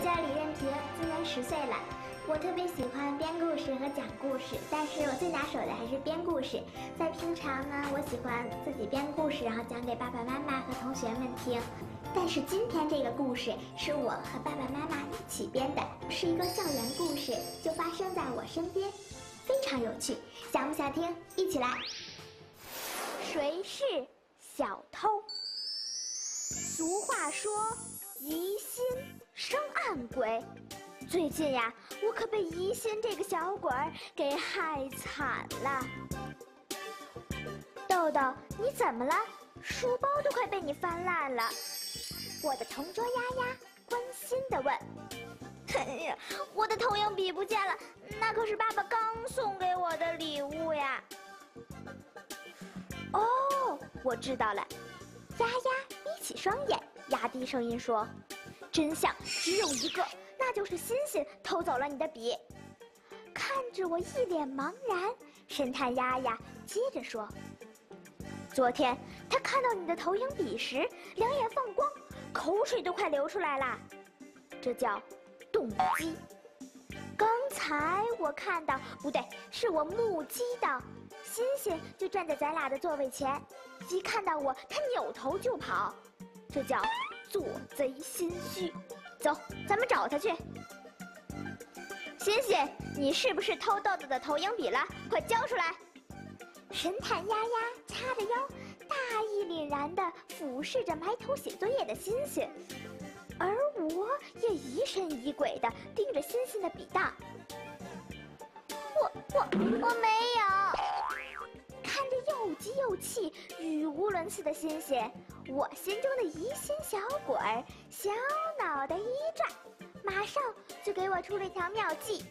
叫李任平，今年10岁了。我特别喜欢编故事和讲故事，但是我最拿手的还是编故事。在平常呢，我喜欢自己编故事，然后讲给爸爸妈妈和同学们听。但是今天这个故事是我和爸爸妈妈一起编的，是一个校园故事，就发生在我身边，非常有趣。想不想听？一起来。谁是小偷？俗话说，疑心生暗鬼。最近呀，我可被疑心这个小鬼给害惨了。豆豆，你怎么了？书包都快被你翻烂了。我的同桌丫丫关心地问。哎呀，我的投影笔不见了，那可是爸爸刚送给我的礼物呀。哦，我知道了。丫丫眯起双眼，压低声音说：“真相只有一个，那就是欣欣偷走了你的笔。”看着我一脸茫然，神探丫丫接着说：“昨天他看到你的投影笔时，两眼放光，口水都快流出来了，这叫动机。刚才我看到，不对，是我目击到，欣欣就站在咱俩的座位前，一看到我，他扭头就跑，这叫做贼心虚。走，咱们找他去。欣欣，你是不是偷豆豆的投影笔了？快交出来！”神探丫丫叉着腰，大义凛然地俯视着埋头写作业的欣欣，而我也疑神疑鬼地盯着欣欣的笔袋。我没有。看着又急又气、语无伦次的欣欣，我心中的疑心小鬼儿小脑袋一转，马上就给我出了一条妙计。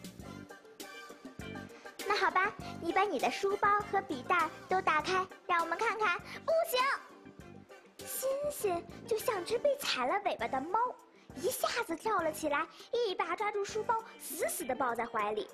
那好吧，你把你的书包和笔袋都打开，让我们看看。不行！欣欣就像只被踩了尾巴的猫，一下子跳了起来，一把抓住书包，死死地抱在怀里。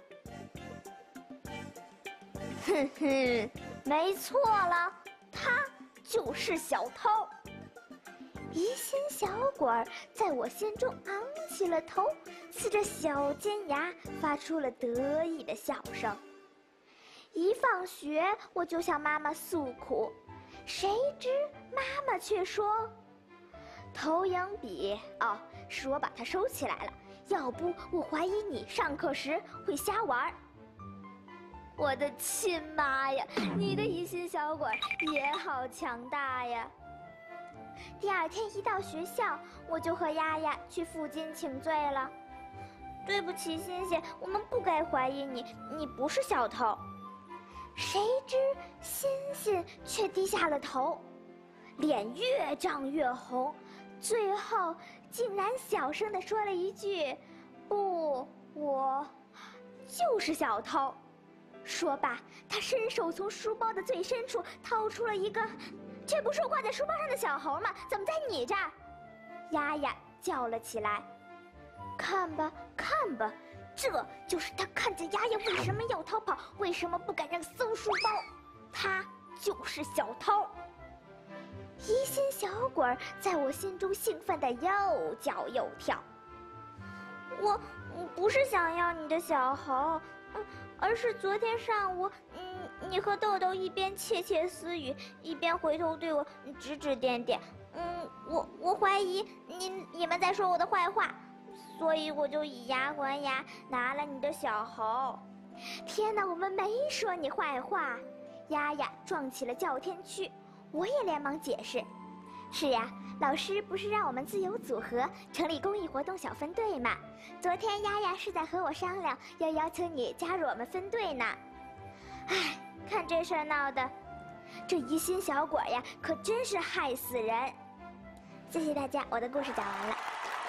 哼哼，没错了，他就是小偷。疑心小鬼儿在我心中昂起了头，呲着小尖牙，发出了得意的笑声。一放学，我就向妈妈诉苦，谁知妈妈却说：“投影笔哦，是我把它收起来了，要不我怀疑你上课时会瞎玩。”我的亲妈呀，你的疑心小鬼也好强大呀！第二天一到学校，我就和丫丫去附近请罪了。对不起，欣欣，我们不该怀疑你，你不是小偷。谁知欣欣却低下了头，脸越涨越红，最后竟然小声地说了一句：“不，我就是小偷。”说罢，他伸手从书包的最深处掏出了一个，这不是挂在书包上的小猴吗？怎么在你这儿？丫丫叫了起来。看吧，看吧，这就是他看见丫丫为什么要逃跑，为什么不敢让搜书包，他就是小偷。疑心小鬼儿在我心中兴奋地又叫又跳。我不是想要你的小猴，而是昨天上午，你和豆豆一边窃窃私语，一边回头对我指指点点。我怀疑你们在说我的坏话，所以我就以牙还牙，拿了你的小猴。天哪，我们没说你坏话！丫丫撞起了叫天区，我也连忙解释。是呀，老师不是让我们自由组合，成立公益活动小分队吗？昨天丫丫是在和我商量，要邀请你加入我们分队呢。唉，看这事儿闹的，这疑心小鬼呀，可真是害死人。谢谢大家，我的故事讲完了。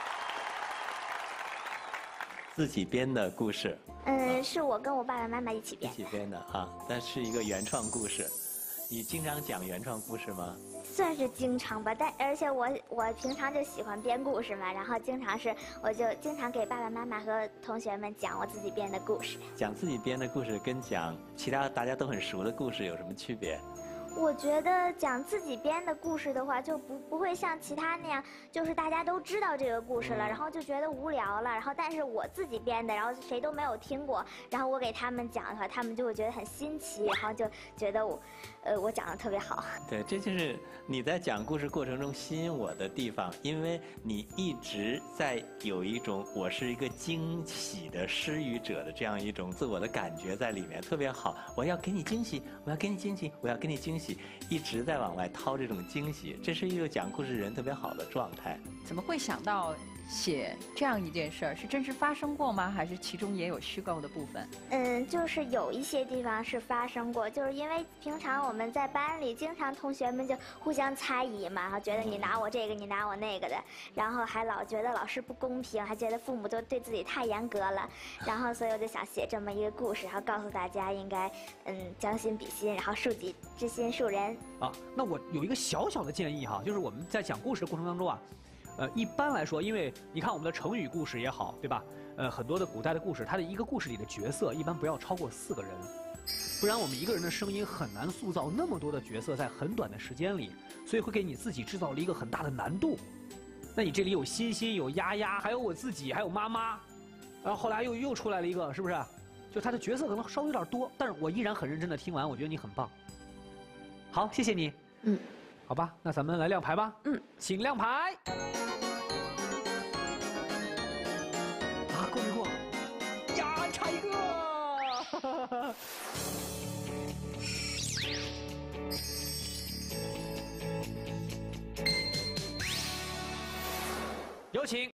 自己编的故事？ 是我跟我爸爸妈妈一起编。 一起编的啊，但是一个原创故事。你经常讲原创故事吗？ 算是经常吧，而且我平常就喜欢编故事嘛，然后我就经常给爸爸妈妈和同学们讲我自己编的故事。 讲自己编的故事跟讲其他大家都很熟的故事有什么区别？ 我觉得讲自己编的故事的话，就不会像其他那样，就是大家都知道这个故事了，然后就觉得无聊了。然后但是我自己编的，然后谁都没有听过，然后我给他们讲的话，他们就会觉得很新奇，然后就觉得我讲的特别好。 对，这就是你在讲故事过程中吸引我的地方，因为你一直在有一种我是一个惊喜的施予者的这样一种自我的感觉在里面，特别好。我要给你惊喜，我要给你惊喜，我要给你惊喜，一直在往外掏这种惊喜，这是一个讲故事人特别好的状态。 怎么会想到写这样一件事儿？是真实发生过吗？还是其中也有虚构的部分？ 就是有一些地方是发生过，就是因为平常我们在班里，经常同学们就互相猜疑嘛，然后觉得你拿我这个，你拿我那个的，然后还老觉得老师不公平，还觉得父母都对自己太严格了，然后所以我就想写这么一个故事，然后告诉大家应该将心比心，然后树己之心树人。 啊，那我有一个小小的建议哈，就是我们在讲故事的过程当中啊，一般来说，因为你看我们的成语故事也好，对吧？很多的古代的故事，它的一个故事里的角色一般不要超过4个人，不然我们一个人的声音很难塑造那么多的角色在很短的时间里，所以会给你自己制造了一个很大的难度。那你这里有欣欣，有丫丫，还有我自己，还有妈妈，然后后来又出来了一个，是不是？就他的角色可能稍微有点多，但是我依然很认真的听完，我觉得你很棒。好，谢谢你。好吧，那咱们来亮牌吧。请亮牌。啊，过没过？呀，差一个。有请